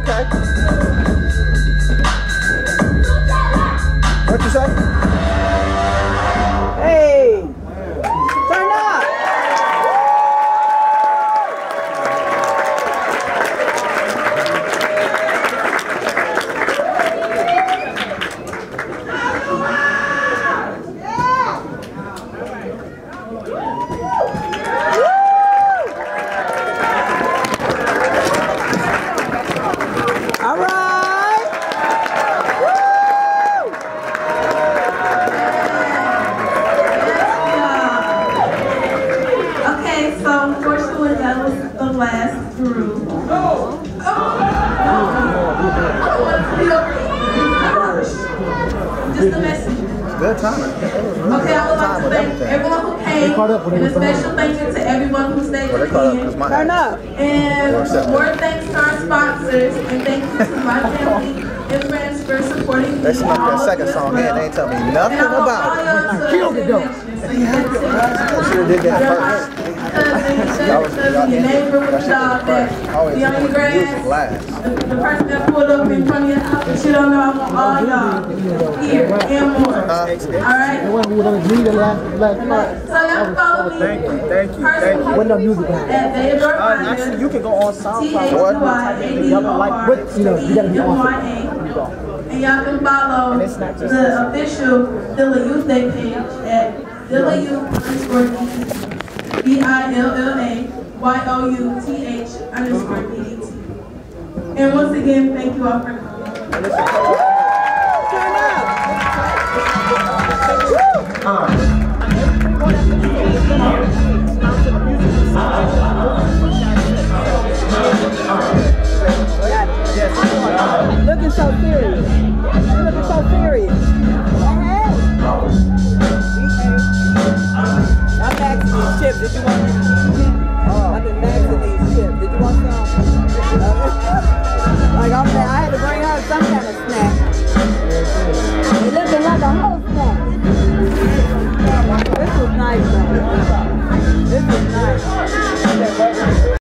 Okay. What you say? Hey! Turn up! All right! Okay, so unfortunately that was the last group. Just a message. Good timing. Okay, I would like to thank everyone who came, and a special thank you to everyone who stayed to the end. Turn up! And more thanks to our sponsors, and thank you to my family and friends for supporting me. They snuck that second song in, they ain't tell me nothing about it. Killed it though. I should have did that first. Cousin, your neighbor with the dog that be on your grass, the person that pulled up in front of your house, you don't know, I want all y'all here and more. Alright? So y'all can follow me. Thank you. When the music at Theodore Actually, you can go on SoundCloud. you gotta be on. And y'all can follow the official Dilla Youth Day page at Dilla Youth_DDT. DILLAYOUTH_DDT. And once again, thank you all for coming. Looking so serious. Looking so serious. I'm maxing these chips. Did you want some? I've been maxing these chips. Did you want some? Like I had to bring her some kind of snack.